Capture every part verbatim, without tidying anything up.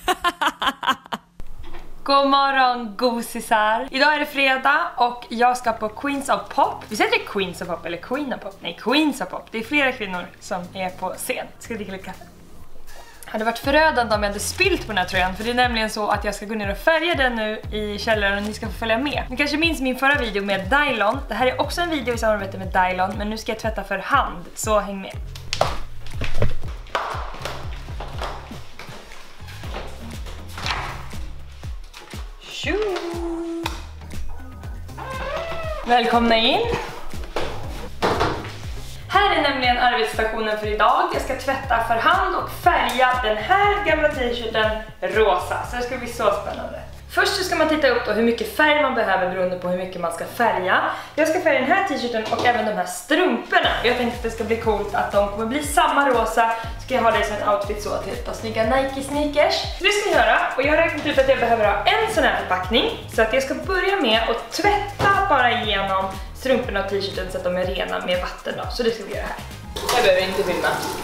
God morgon gosisar. Idag är det fredag och jag ska på Queens of Pop. Vi säger det Queens of Pop eller Queen of Pop? Nej, Queens of Pop. Det är flera kvinnor som är på scen. Ska dricka lite kaffe. Det hade varit förödande om jag hade spilt på den här tröjan. För det är nämligen så att jag ska gå ner och färga den nu i källaren och ni ska få följa med. Ni kanske minns min förra video med Dylon. Det här är också en video i samarbete med Dylon. Men nu ska jag tvätta för hand, så häng med. Tjo! Välkomna in! Här är nämligen arbetsstationen för idag. Jag ska tvätta för hand och färga den här gamla t-shirten rosa. Så det ska bli så spännande. Först så ska man titta upp då hur mycket färg man behöver beroende på hur mycket man ska färga. Jag ska färga den här t-shirten och även de här strumporna. Jag tänkte att det ska bli coolt att de kommer bli samma rosa. Ska jag ha det som en outfit så till ett par snygga Nike sneakers. Så det ska jag göra, och jag har räknat ut att jag behöver ha en sån här förpackning. Så att jag ska börja med att tvätta bara igenom strumporna och t-shirten så att de är rena med vatten då. Så det ska vi göra här. Jag behöver inte filma.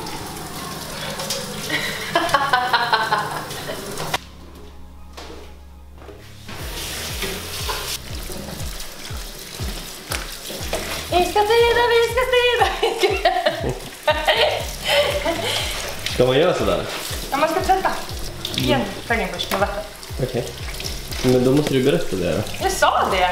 Vi ska styra, vi ska styra, vi ska... Ska man göra sådär? Ja, man ska tvätta. Igen, färgen först med vatten. Okej. Okay. Men då måste du berätta det då. Jag sa det.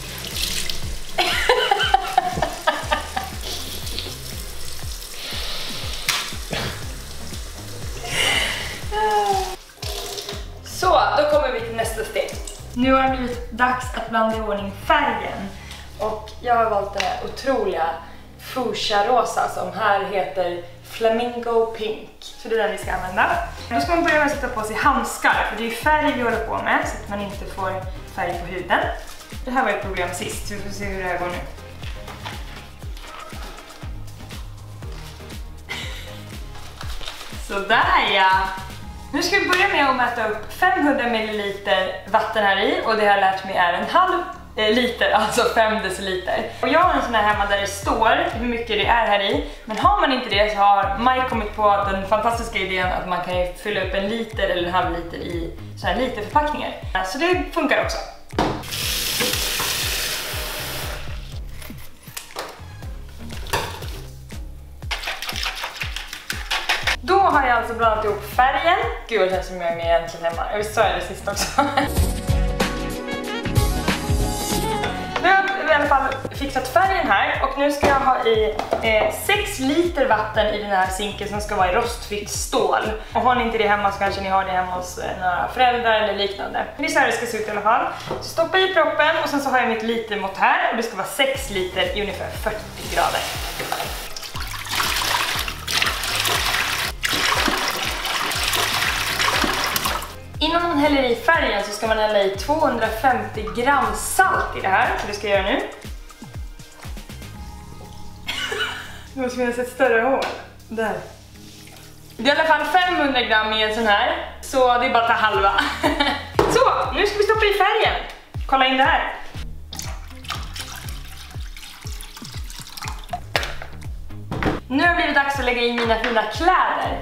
Så, då kommer vi till nästa steg. Nu har det blivit dags att blanda i ordning färgen. Och jag har valt den här otroliga fuchsia rosa som här heter Flamingo Pink. Så det är den vi ska använda. Då ska man börja med att sätta på sig handskar, för det är färg vi håller på med så att man inte får färg på huden. Det här var ett problem sist, så vi får se hur det här går nu. Sådär ja! Nu ska vi börja med att mäta upp femhundra milliliter vatten här i, och det har jag lärt mig är en halv liter, alltså fem deciliter. Och jag har en sån här hemma där det står hur mycket det är här i. Men har man inte det så har Mike kommit på den fantastiska idén att man kan ju fylla upp en liter eller en halv liter i så här literförpackningar. Så det funkar också. Då har jag alltså blandat ihop färgen. Gud, det känns som jag är med egentligen hemma. Jag visst sa jag det sist också. Nu har jag i alla fall fixat färgen här, och nu ska jag ha i eh, sex liter vatten i den här sinken som ska vara i rostfritt stål. Och har ni inte det hemma så kanske ni har det hemma hos eh, några föräldrar eller liknande. Men det är så här det ska se ut i alla fall. Så stoppa i proppen, och sen så har jag mitt litermått här, och det ska vara sex liter i ungefär fyrtio grader. Innan man häller i färgen så ska man hälla i tvåhundrafemtio gram salt i det här, så det ska jag göra nu. Nu måste jag sätta ett större hål. Där. Det är i alla fall femhundra gram i en sån här, så det är bara att ta halva. Så, nu ska vi stoppa i färgen. Kolla in det här. Nu har det blivit dags att lägga in mina fina kläder.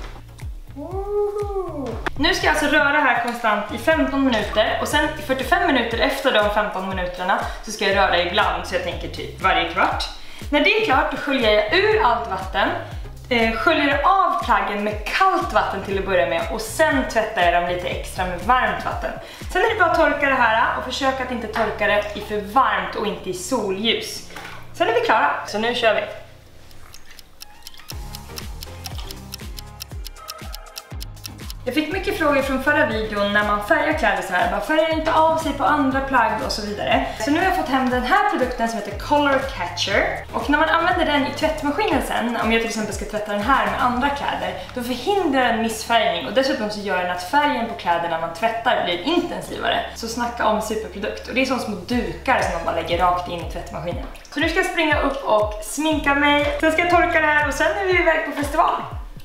Nu ska jag alltså röra här konstant i femton minuter, och sen fyrtiofem minuter efter de femton minuterna så ska jag röra ibland, så jag tänker typ varje kvart. När det är klart då sköljer jag ur allt vatten, eh, sköljer av plaggen med kallt vatten till att börja med, och sen tvättar jag dem lite extra med varmt vatten. Sen är det bara att torka det här och försöka att inte torka det i för varmt och inte i solljus. Sen är vi klara, så nu kör vi. Jag fick mycket frågor från förra videon när man färgar kläder så här. Bara färgar inte av sig på andra plagg och så vidare. Så nu har jag fått hem den här produkten som heter Color Catcher. Och när man använder den i tvättmaskinen sen, om jag till exempel ska tvätta den här med andra kläder, då förhindrar den missfärgning. Och dessutom så gör den att färgen på kläderna man tvättar blir intensivare. Så snacka om superprodukt. Och det är som små dukar som man bara lägger rakt in i tvättmaskinen. Så nu ska jag springa upp och sminka mig. Sen ska jag torka det här och sen är vi iväg på festival.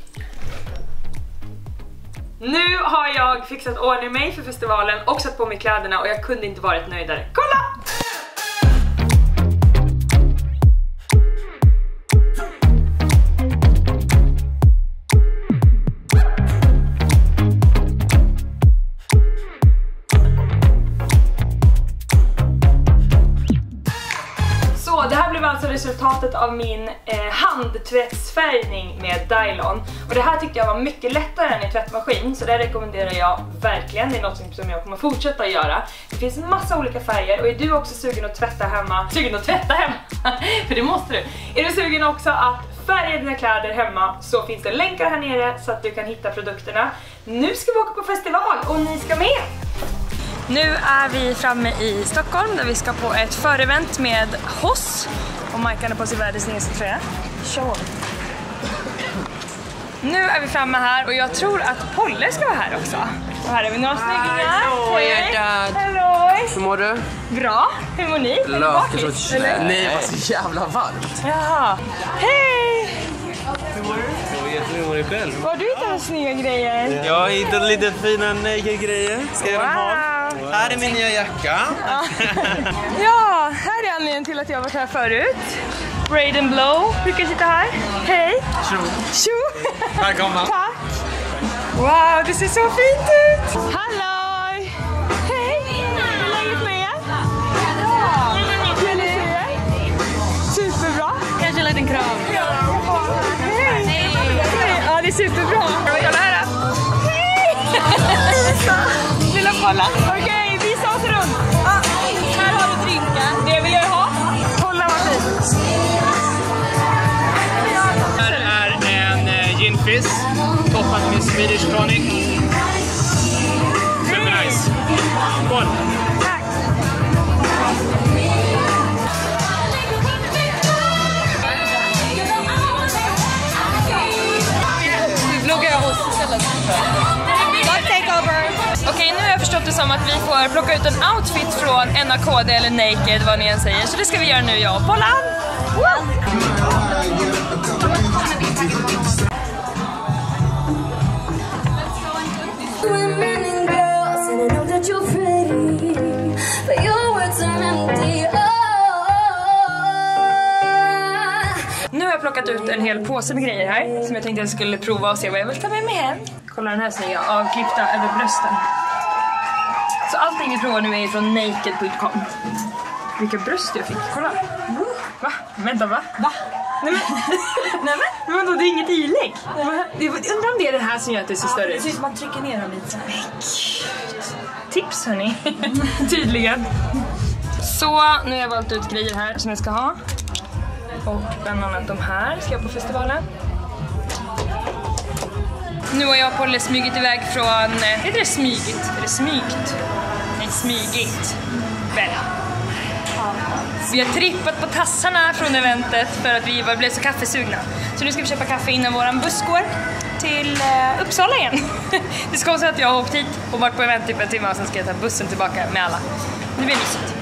Nu har jag fixat ordning mig för festivalen och satt på mig kläderna, och jag kunde inte varit nöjdare. Kolla! resultatet av min eh, handtvättsfärgning med Dylon. Och det här tyckte jag var mycket lättare än i tvättmaskin, så det rekommenderar jag verkligen. Det är något som jag kommer fortsätta att göra. Det finns en massa olika färger, och är du också sugen att tvätta hemma, sugen att tvätta hemma, för det måste du. Är du sugen också att färga dina kläder hemma, så finns det länkar här nere så att du kan hitta produkterna. Nu ska vi åka på festival och ni ska med! Nu är vi framme i Stockholm där vi ska på ett förevent med Hoss. Och Majkan är på sig världens snyggaste tröja. Show. Nu är vi framme här och jag tror att Polle ska vara här också. Och här är vi några snyggingar. Hallå, hjärtat! Hallå! Hur mår du? Bra, hur mår ni? Lökigt. Nej, det var så jävla varmt. Jaha. Hej! Hur mår du? Jag vet hur mår du själv. Har du hittat snygga grejer? Jag har hittat lite fina naked-grejer. Ska jag Wow. ha? Wow. Här är min nya jacka. Ja. Ja, här är anledningen till att jag har varit här förut. Braden Blow brukar sitta här. Hej! Tjo! Tjo! Välkomna! Tack! Wow, det ser så fint ut! Halloj! Hej! Hur är läget med er? Bra! Hur är det? Superbra! Kanske en liten kram. Ja. Hej! Hej! Ja, det är superbra. Kolla här då! Hej! Lilla Polla. Okej, okay, visa oss runt. Ah, här har du drinkar. Det vill jag ha. Kolla vad fint. Här är en uh, gin fizz toppad med Swedish tonic. Super nice. Skål! Tack. Vi vloggar oss istället. Okej, nu har jag förstått det som att vi får plocka ut en outfit från N A K D eller Naked, vad ni än säger. Så det ska vi göra nu, jag och Pollan. Nu har jag plockat ut en hel påse med grejer här som jag tänkte jag skulle prova och se vad jag vill ta med mig hem. Kolla den här snygga, avklippta över brösten. Så allting vi provar nu är från naked punkt com. Vilka bröst jag fick, kolla. Va? Vänta, va? Va? Nej men, nej men, men då, det är inget ilägg. Jag undrar om det är det här som gör att det ser större ut. Precis, man trycker ner dem lite. Tips hörni. Tydligen. Så, nu har jag valt ut grejer här som jag ska ha. Och bland annat de här ska jag på festivalen. Nu har jag och Polle smygit iväg från... Heter det smygigt? Är det smygt? Nej, smygigt. Väl. Vi har trippat på tassarna från eventet för att vi blev så kaffesugna. Så nu ska vi köpa kaffe innan våran buss går till uh, Uppsala igen. Det ska vara så att jag har åkt hit och varit på event typ en timme och sen ska jag ta bussen tillbaka med alla. Det blir mysigt.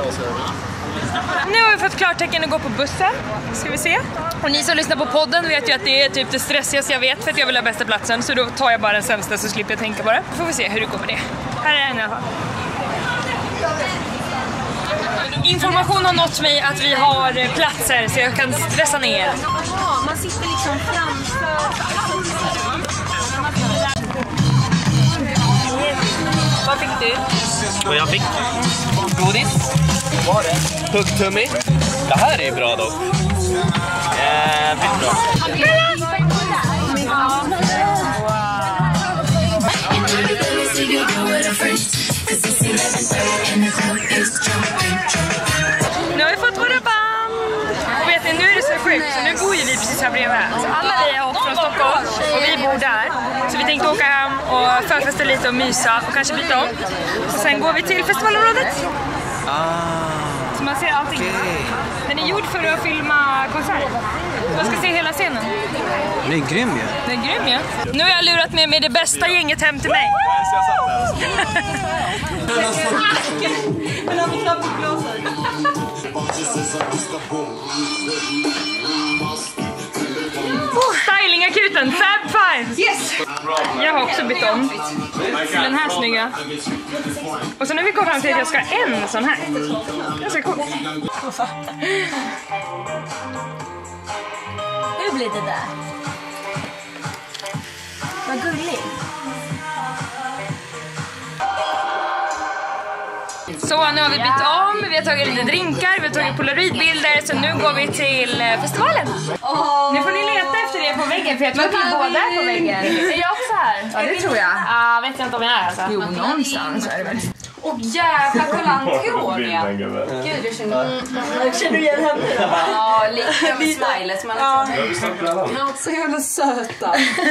Nu har vi fått klartecken att gå på bussen. Ska vi se. Och ni som lyssnar på podden vet ju att det är typ det stressigaste jag vet för att jag vill ha bästa platsen. Så då tar jag bara den sämsta så slipper jag tänka på det. Då får vi se hur det går med det. Här är den i alla fall. Information har nått mig att vi har platser så jag kan stressa ner. Ja, man sitter liksom framför. Vad fick du? Och jag fick godis. Vad var det? Huggtummi. Det här är bra dock. Jävligt bra. Nu har vi fått våra band. Och vet ni, nu är det så sjukt. Så nu bor ju vi precis här bredvid. Så alla vi har åkt från Stockholm och vi bor där. Så vi tänkte åka hem och förfesta lite och mysa och kanske byta om. Och sen går vi till festivalområdet. Så man ser allting. Den är gjord för att filma konsert. Man ska se hela scenen. Det är grym ju. Det är grym ju. Nu har jag lurat med mig det bästa gänget hem till mig. Stylingakuten, Fab Five! Yes! Jag har också bytt om till den här snygga. Och så nu har vi kommit fram till att jag ska ha en sån här. Ganska coolt. Hur blir det där? Vad gulligt. Så nu har vi bytt om, vi har tagit lite drinkar, vi har tagit polaroidbilder, så nu går vi till festivalen. Oh. Nu får ni leta efter det på väggen, för jag tror att vi är båda på väggen. Är jag också här? Ja, det tror jag. Ja, vet jag inte om jag är alltså. Jo, någonstans är det väl. Och jävla kolla Antonia. Gud, jag känner... Känner du igen henne? Ja, lite med smilet. Man ja. Han är så jävla söta.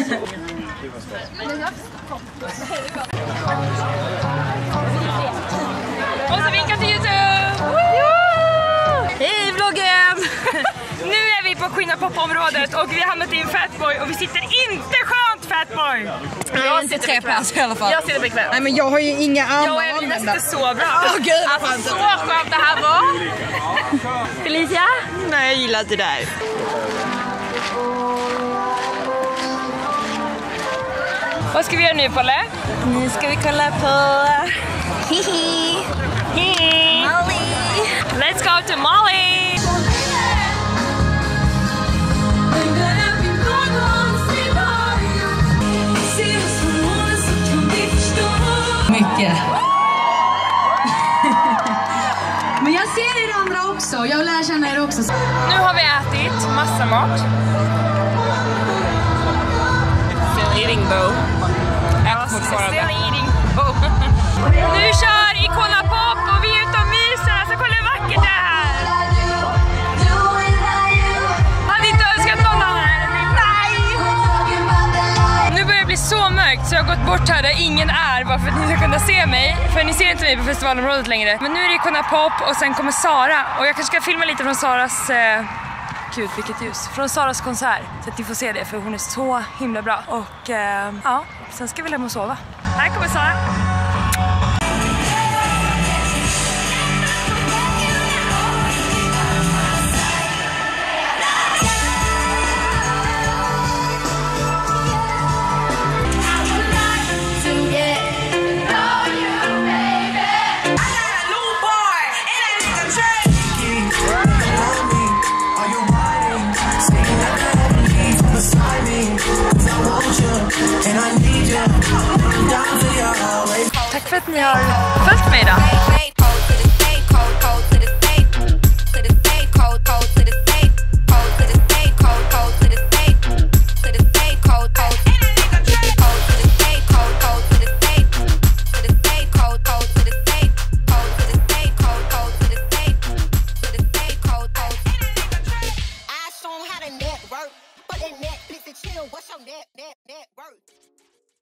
Och så vinkar till YouTube! Woo! Hej vloggen! Nu är vi på Queen of Pop-området och vi har hamnat i en Fatboy och vi sitter inte skönt Fatboy! Jag är inte tre plats i alla fall. Jag sitter bekvämt. Nej, men jag har ju inga armar. Jag är Elina sitter så bra. Åh gud, alltså, så skönt det här var. Felicia? Nej, jag gillar det där. Vad ska vi göra nu, Palle? Nu ska vi kolla på Hihi. Hihi. Molly. Let's go to Molly. Mycket. Men jag ser er andra också. Jag lär känna er också. Nu har vi ätit massa mat. Still eating Bo. Still eating Bo. Nu kör Icona Pop och vi är ute och myser. Alltså kolla hur vackert det är här. Har ni inte önskat någon av er? Nej! Nu börjar det bli så mörkt så jag har gått bort här där ingen är bara för att ni ska kunna se mig. För ni ser inte mig på festivalområdet längre. Men nu är det Icona Pop och sen kommer Sara. Och jag kanske ska filma lite från Saras... Eh, Gud, vilket ljus. Från Saras konsert. Så att ni får se det, för hon är så himla bra. Och eh, ja, sen ska vi lämna och sova. Här kommer Sara. Tack för att ni har följt mig idag.